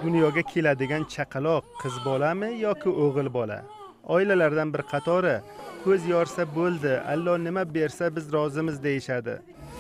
Dunyoga keladigan chaqaloq qiz bolami yoki o'g'il bola? Oilalardan bir qatori ko'z yorsa bo'ldi, Alloh nima bersa biz rozimiz deyishadi.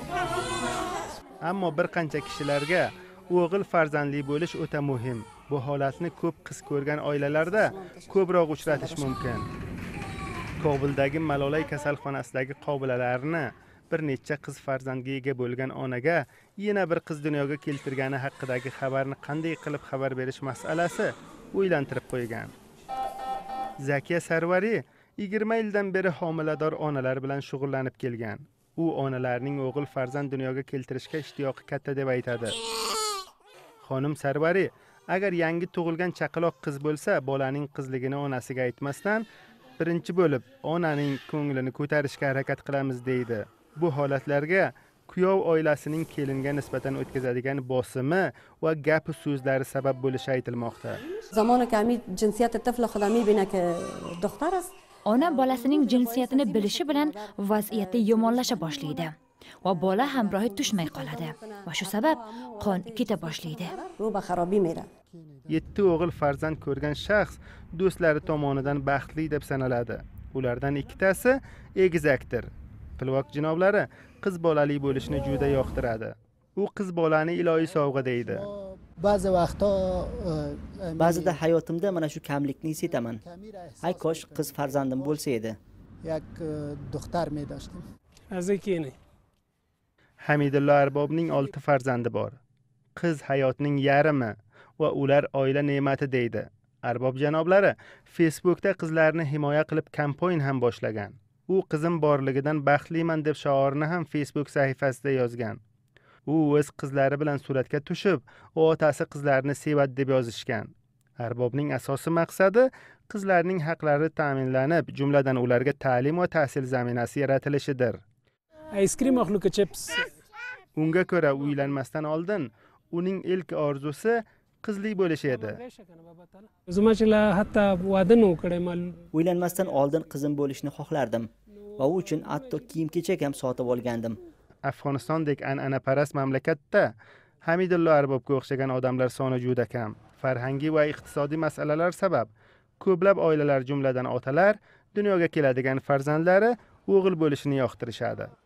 Ammo bir qancha kishilarga o'g'il farzandli bo'lish o'ta muhim. Bu holatni ko'p qiz ko'rgan oilalarda ko'proq uchratish mumkin. Kobuldagi Malolay kasalxonasidagi qobilalarni bir necha qiz farzandga ega bo'lgan onaga yana bir qiz dunyoga keltirgani haqidagi xabarni qanday qilib xabar berish masalasi o'ylantirib qo'ygan. Zakiya Sarvari 20 yildan beri homilador onalar bilan shug'ullanib kelgan. U onalarning o'g'il farzand dunyoga keltirishga ishtiyoqi katta deb aytadi. Xonim Sarvari, agar yangi tug'ilgan chaqaloq qiz bo'lsa, bolaning qizligini onasiga aytmasdan birinchi bo'lib onaning ko'nglini ko'tarishga harakat qilamiz deydi. Bu holatlarga kuyov oilasining kelinga nisbatan o'tkazadigan bosimi va gap so'zlari sabab bo'lishi aytilmoqda. زمانی که امید جنسیت طفل خود میبینه که دختر است ona bolasining jinsiyatini bilishi bilan vaziyati yomonlasha boshlaydi va bola hamrohi tushmay qoladi va shu sabab qon keta boshlaydi. رو به خرابی میره. 7 o'g'il farzand ko'rgan shaxs do'stlari tomonidan baxtli deb sanaladi. Ulardan ikkitasi egizakdir. Pilvoq jinoblari qiz bolali bo'lishni juda yoqtiradi. U qiz bolani ilohiy sovg'a deydi. Ba'zida hayotimda mana shu kamlikni his etaman. Ay kosh qiz farzandim bo'lsa edi. Hamidullo Arbobning 6 farzandi bor. Qiz hayotning yarimi va ular oila ne'mati deydi. Arbob janoblari Facebookda qizlarni himoya qilib kampaniya ham boshlagan. U qizim borligidan baxtliman deb sha'orni ham Facebook sahifasida yozgan. U o'z qizlari bilan suratga tushib, otasi qizlarini sevadi deb yozishgan. Arbobning asosiy maqsadi qizlarning haqlari ta'minlanib, jumladan ularga ta'lim va tahsil zaminasi yaratilishidir. Unga ko'ra uylanmasdan oldin uning ilk orzusi qizli bo'lish edi. Uylanmasdan oldin qizim bo'lishni xohlardim va u uchun hatto kiyim-kechak ham sotib olgandim. Afg'onistondek an'anaparast mamlakatda Hamidullo Arbobga o'xshagan odamlar soni juda kam. Farhangiy va iqtisodiy masalalar sabab ko'plab oilalar, jumladan otalar, dunyoga keladigan farzandlari o'g'il bo'lishini yoqtirishadi.